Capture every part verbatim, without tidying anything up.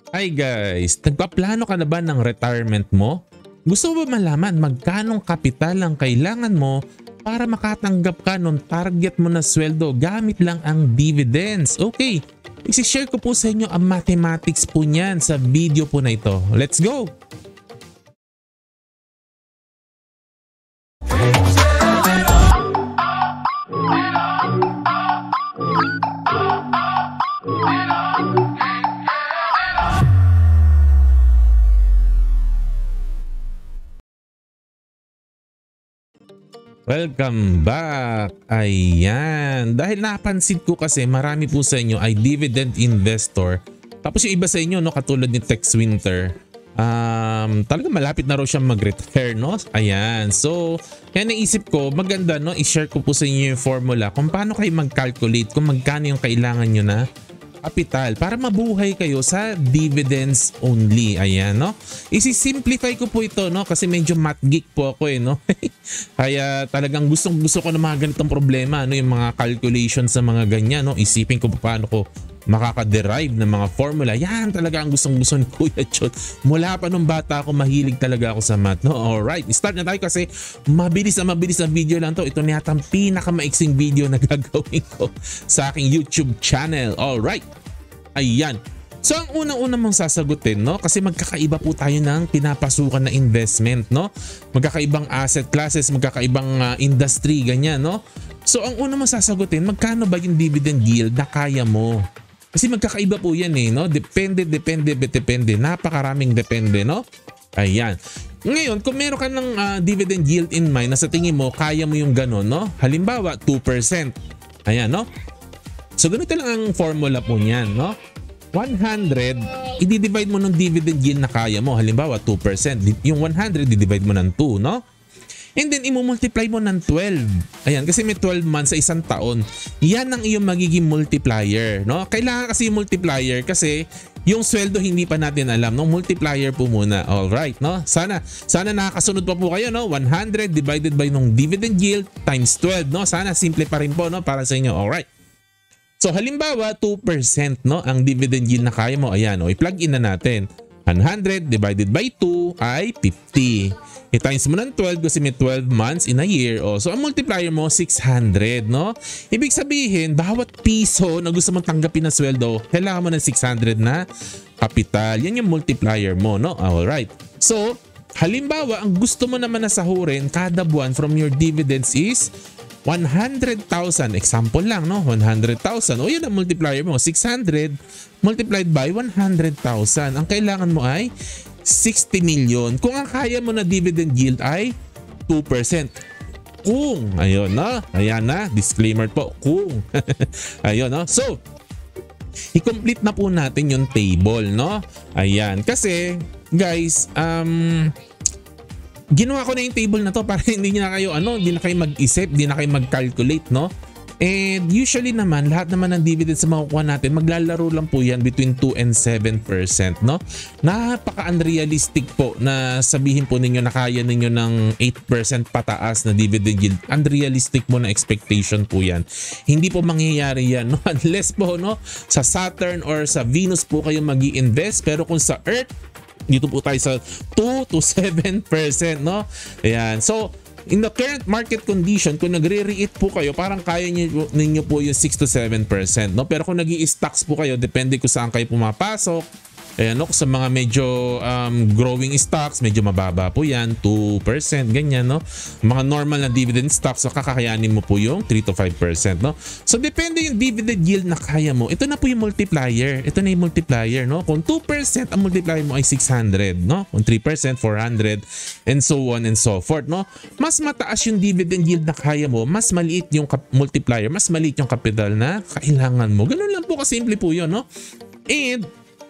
Hi guys! Nagpaplano ka na ba ng retirement mo? Gusto mo ba malaman magkanong kapital ang kailangan mo para makatanggap ka ng target mo na sweldo gamit lang ang dividends? Okay, isi-share ko po sa inyo ang mathematics po niyan sa video po na ito. Let's go! Welcome back! Ayan, dahil napansin ko kasi marami po sa inyo ay dividend investor. Tapos yung iba sa inyo, no, katulad ni Tex Winter, um, talaga malapit na raw siyang mag-retire, no? Ayan, so kaya naisip ko maganda, no, i-share ko po sa inyo yung formula kung paano kayo mag-calculate kung magkano yung kailangan nyo na kapital para mabuhay kayo sa dividends only. Ayan, no? Isi-simplify ko po ito, no? Kasi medyo math geek po ako eh, no? Kaya talagang gustong gusto ko ng mga ganitong problema, no? Yung mga calculation sa mga ganyan, no? Isipin ko paano ko makaka-derive ng mga formula. Yan talaga ang gustong gusto ni Kuya Chot. Mula pa nung bata ako, mahilig talaga ako sa math, no? Alright, start na tayo kasi mabilis na mabilis na video lang to. Ito na yata ang pinakamaiksing video na gagawin ko sa aking YouTube channel. Alright, ayan. So ang unang-una mong sasagutin, no? Kasi magkakaiba po tayo ng pinapasukan na investment, no? Magkakaibang asset classes, magkakaibang uh, industry, ganyan, no? So ang unang mong sasagutin, magkano ba yung dividend yield na kaya mo? Kasi magkakaiba po yan eh, no? Depende, depende, depende. Napakaraming depende, no? Ayan. Ngayon, kung meron ka ng uh, dividend yield in mind na sa tingin mo, kaya mo yung gano'n, no? Halimbawa, two percent. Ayan, no? So ganito lang ang formula po niyan, no? one hundred, i-divide mo ng dividend yield na kaya mo. Halimbawa, two percent. Yung one hundred, i-divide mo ng two, no? And then, i-multiply mo ng twelve. Ayan, kasi may twelve months sa isang taon. Yan ang iyong magiging multiplier, no? Kailangan kasi yung multiplier kasi yung sweldo hindi pa natin alam, no? Multiplier po muna. Alright, no? Sana, sana nakakasunod pa po kayo, no? one hundred divided by nung dividend yield times twelve, no? Sana simple pa rin po, no? Para sa inyo. Alright. So, halimbawa, two percent, no? Ang dividend yield na kaya mo. Ayan, o, i-plug in na natin. one hundred divided by two ay fifty. I-times mo ng twelve kasi may twelve months in a year. Oh, so ang multiplier mo six hundred, no? Ibig sabihin, bawat piso na gusto mong tanggapin na sweldo, kailangan mo ng six hundred na kapital. Yan yung multiplier mo, no? Alright. So, halimbawa, ang gusto mo naman na sahurin kada buwan from your dividends is one hundred thousand. Example lang, no? one hundred thousand. O yan ang multiplier mo. six hundred multiplied by one hundred thousand. Ang kailangan mo ay sixty million. Kung ang kaya mo na dividend yield ay two percent. Kung, ayun na, ayan na, disclaimer po, kung. Ayun, no? So, i-complete na po natin yung table, no? Ayan, kasi, guys, um, ginawa ko na yung table na to para hindi na kayo, ano, hindi na kayo mag-isip, hindi na kayo mag-calculate, no? And usually naman, lahat naman ng dividends na makukuha natin, maglalaro lang po yan between two and seven percent, no? Napaka-unrealistic po na sabihin po ninyo na kaya ninyo ng eight percent pataas na dividend yield. Unrealistic po na expectation po yan. Hindi po mangyayari yan, no? Unless po, no, sa Saturn or sa Venus po kayo mag-i-invest. Pero kung sa Earth, dito po tayo sa two to seven percent, no? Ayan. So, in the current market condition, kung nagre-re-eat po kayo, parang kaya ninyo, ninyo po yung six to seven percent, no? Pero kung nag-i-stocks po kayo, depende kung saan kayo pumapasok. Ayan, no? Sa mga medyo um, growing stocks, medyo mababa po yan, two percent, ganyan, no? Mga normal na dividend stocks, so kakakayanin mo po yung three to five percent, no? So, depende yung dividend yield na kaya mo. Ito na po yung multiplier. Ito na yung multiplier, no? Kung two percent, ang multiplier mo ay six hundred, no? Kung three percent, four hundred, and so on and so forth, no? Mas mataas yung dividend yield na kaya mo, mas maliit yung multiplier, mas maliit yung capital na kailangan mo. Ganun lang po kasimple po yun, no? And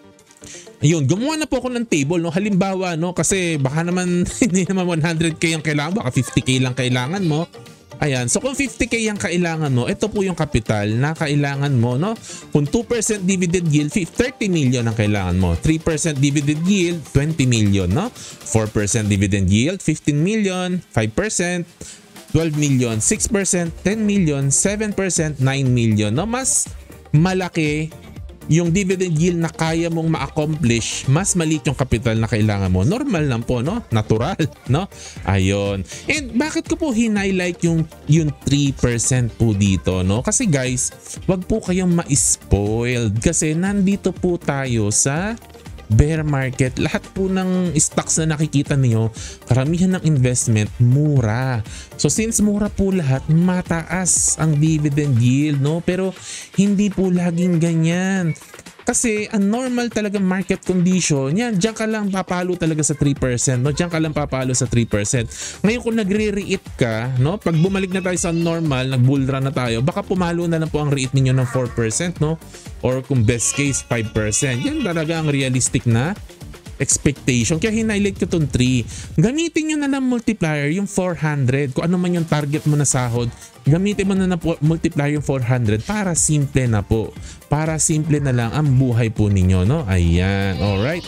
ayun, gumawa na po ako ng table, no? Halimbawa, no, kasi baka naman hindi naman one hundred K ang kailangan, baka fifty K lang kailangan mo. Ayan, so kung fifty K ang kailangan mo, ito po yung capital na kailangan mo, no? Kung two percent dividend yield, thirty million ang kailangan mo. three percent dividend yield, twenty million, no? four percent dividend yield, fifteen million. five percent, twelve million. six percent, ten million. seven percent, nine million, no? Mas malaki yung dividend yield na kaya mong ma-accomplish, mas maliit yung capital na kailangan mo. Normal lang po, no? Natural, no? Ayun. And bakit ko po hinighlight yung, yung three percent po dito, no? Kasi guys, wag po kayong ma-spoiled kasi nandito po tayo sa bear market. Lahat po ng stocks na nakikita niyo, karamihan ng investment mura. So since mura po lahat, mataas ang dividend yield, no? Pero hindi po laging ganyan. Kasi ang normal talaga market condition, yan, diyan ka lang papalo talaga sa three percent, no? Diyan ka lang papalo sa three percent. Ngayon kung nagre-re-it ka, no? Pag bumalik na tayo sa normal, nag-bull run na tayo, baka pumalo na lang po ang re-it ninyo ng four percent, no? Or kung best case, five percent. Yan talaga ang realistic na expectation. Kaya hinighlight ko itong three. Gamitin nyo na lang multiplier yung four hundred. Kung ano man yung target mo na sahod, gamitin mo na na po, multiplier yung four hundred para simple na po. Para simple na lang ang buhay po ninyo, no? Ayan. Alright.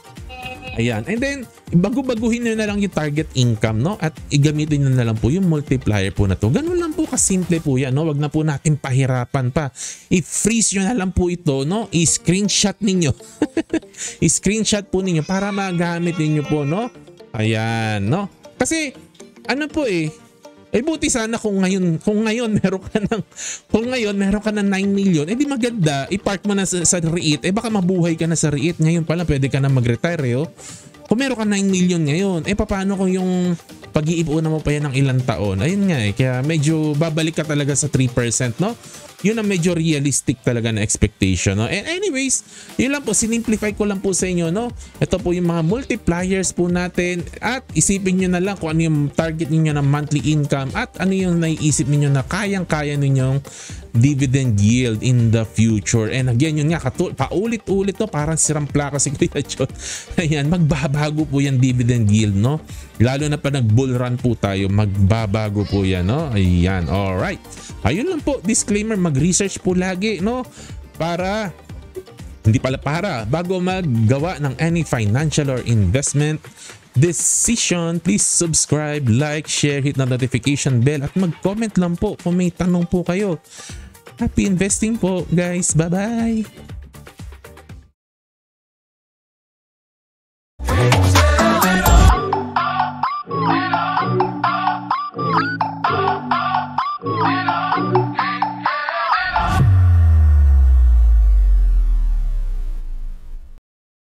Ayan. And then, bago-baguhin nyo na lang yung target income, no? At igamitin nyo na lang po yung multiplier po na to. Ganun lang po kasimple po yan, no? Wag na po natin pahirapan pa. I-freeze nyo na lang po ito, no? I-screenshot ninyo. I-screenshot po ninyo para magamit ninyo po, no? Ayan, no? Kasi, ano po eh, eh buti sana kung ngayon, kung ngayon meron ka ng, kung ngayon meron ka ng nine million, eh di maganda, i-park mo na sa, sa REIT, eh baka mabuhay ka na sa REIT. Ngayon pala pwede ka na mag-retire, eh, oh. Kung meron ka nine million ngayon, eh paano kung yung pag-iipunan mo pa yan ng ilang taon? Ayun nga eh, kaya medyo babalik ka talaga sa three percent, no? Yun ang medyo realistic talaga na expectation, no? And anyways, yun lang po, sinimplify ko lang po sa inyo, no? Ito po yung mga multipliers po natin at isipin nyo na lang kung ano yung target niyo ng monthly income at ano yung naiisip niyo na kayang-kaya ninyong dividend yield in the future. And again, yun nga, katul paulit-ulit to, parang sirang plaka si Kuya John. Ayan, magbabago po yung dividend yield, no? Lalo na pa nag-bull run po tayo, magbabago po yan, no? Ayan, alright. Ayun lang po, disclaimer, mag-research po lagi, no? Para, hindi pala para, bago maggawa ng any financial or investment decision, please subscribe, like, share, hit na notification bell at mag-comment lang po kung may tanong po kayo. Happy investing po, guys. Bye-bye!